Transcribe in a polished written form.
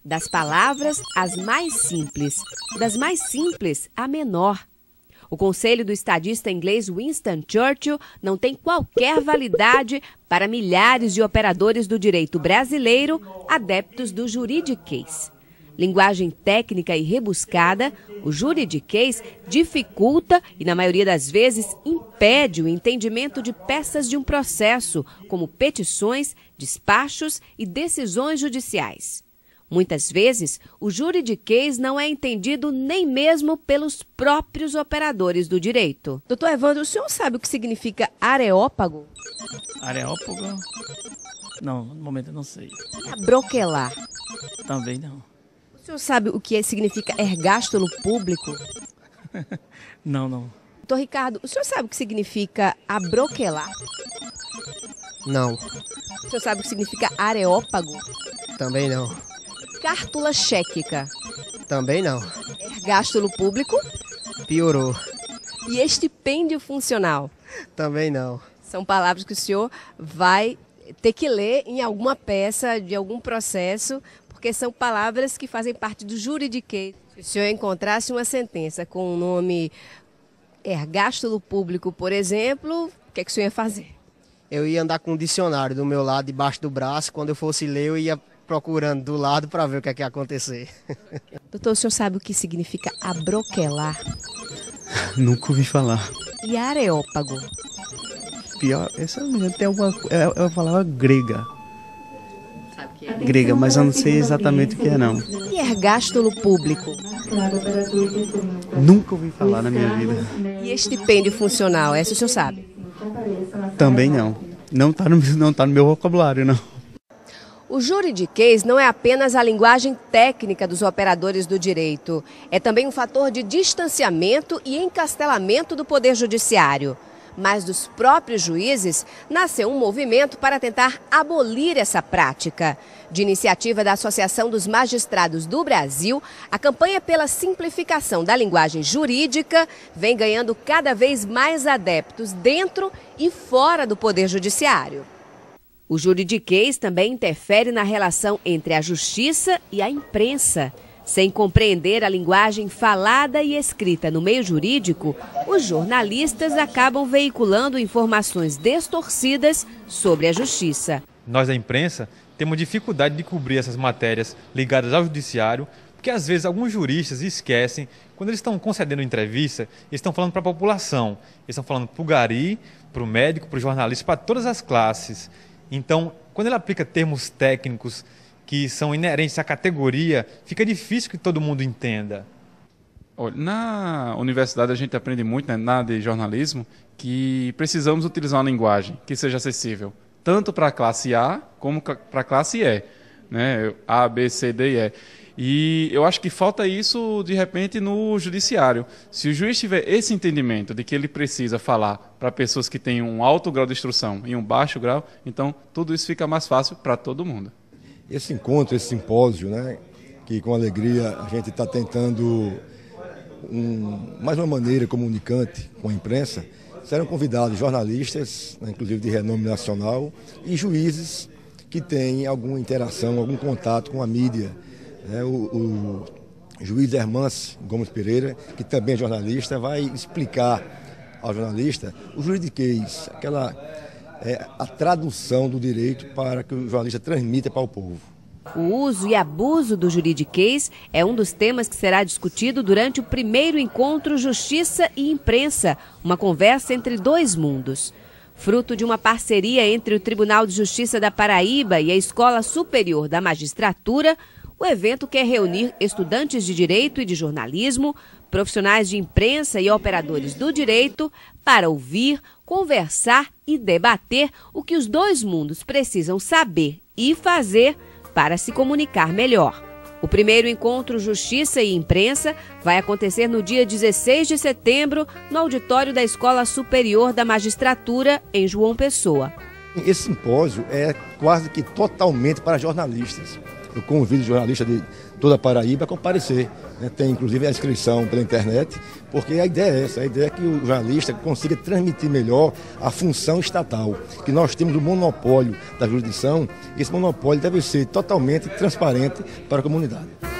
Das palavras, as mais simples. Das mais simples, a menor. O conselho do estadista inglês Winston Churchill não tem qualquer validade para milhares de operadores do direito brasileiro, adeptos do juridiquês. Linguagem técnica e rebuscada, o juridiquês dificulta e, na maioria das vezes, impede o entendimento de peças de um processo, como petições, despachos e decisões judiciais. Muitas vezes, o juridiquês não é entendido nem mesmo pelos próprios operadores do direito. Doutor Evandro, o senhor sabe o que significa areópago? Areópago? Não, no momento eu não sei. Abroquelar. Também não. O senhor sabe o que significa ergástulo público? Não. Doutor Ricardo, o senhor sabe o que significa abroquelar? Não, O senhor sabe o que significa areópago? também não. Cártula chéquica. Também não. Ergástulo público Piorou. e estipêndio funcional. Também não. São palavras que o senhor vai ter que ler em alguma peça de algum processo, porque são palavras que fazem parte do juridiquês. Se o senhor encontrasse uma sentença com o nome ergástulo público, por exemplo, o que é que o senhor ia fazer? Eu ia andar com um dicionário do meu lado, debaixo do braço. Quando eu fosse ler, eu ia procurando do lado para ver o que é que ia acontecer. Doutor, o senhor sabe o que significa abroquelar Nunca ouvi falar. e areópago? Pior, essa mulher tem alguma é uma palavra grega. Grega, mas eu não sei exatamente o que é não. E ergástulo público? Nunca ouvi falar na minha vida. E estipêndio funcional? Essa o senhor sabe? Também não. Não tá no meu vocabulário, não. O juridiquês não é apenas a linguagem técnica dos operadores do direito. É também um fator de distanciamento e encastelamento do poder judiciário. Mas dos próprios juízes nasceu um movimento para tentar abolir essa prática. De iniciativa da Associação dos Magistrados do Brasil, a campanha pela simplificação da linguagem jurídica vem ganhando cada vez mais adeptos dentro e fora do poder judiciário. O juridiquês também interfere na relação entre a justiça e a imprensa. Sem compreender a linguagem falada e escrita no meio jurídico, os jornalistas acabam veiculando informações distorcidas sobre a justiça. Nós da imprensa temos dificuldade de cobrir essas matérias ligadas ao judiciário, porque às vezes alguns juristas esquecem, quando eles estão concedendo entrevista, eles estão falando para a população, eles estão falando para o gari, para o médico, para o jornalista, para todas as classes. Então, quando ele aplica termos técnicos que são inerentes à categoria, fica difícil que todo mundo entenda. Olha, na universidade a gente aprende muito, né, na área de jornalismo, que precisamos utilizar uma linguagem que seja acessível, tanto para a classe A como para a classe E, né, A, B, C, D e E. E eu acho que falta isso, de repente, no judiciário. Se o juiz tiver esse entendimento de que ele precisa falar para pessoas que têm um alto grau de instrução e um baixo grau, então tudo isso fica mais fácil para todo mundo. Esse encontro, esse simpósio, né, que com alegria a gente está tentando mais uma maneira comunicante com a imprensa, serão convidados jornalistas, né, inclusive de renome nacional, e juízes que têm alguma interação, algum contato com a mídia. O juiz Hermance Gomes Pereira, que também é jornalista, vai explicar ao jornalista o juridiquês, a tradução do direito para que o jornalista transmita para o povo. O uso e abuso do juridiquês é um dos temas que será discutido durante o primeiro encontro Justiça e Imprensa, uma conversa entre dois mundos. Fruto de uma parceria entre o Tribunal de Justiça da Paraíba e a Escola Superior da Magistratura, o evento quer reunir estudantes de direito e de jornalismo, profissionais de imprensa e operadores do direito para ouvir, conversar e debater o que os dois mundos precisam saber e fazer para se comunicar melhor. O primeiro encontro Justiça e Imprensa vai acontecer no dia 16 de setembro, no auditório da Escola Superior da Magistratura, em João Pessoa. Esse simpósio é quase que totalmente para jornalistas. Eu convido jornalistas de toda a Paraíba a comparecer, né? Tem inclusive a inscrição pela internet, porque a ideia é essa, a ideia é que o jornalista consiga transmitir melhor a função estatal, que nós temos o monopólio da jurisdição, e esse monopólio deve ser totalmente transparente para a comunidade.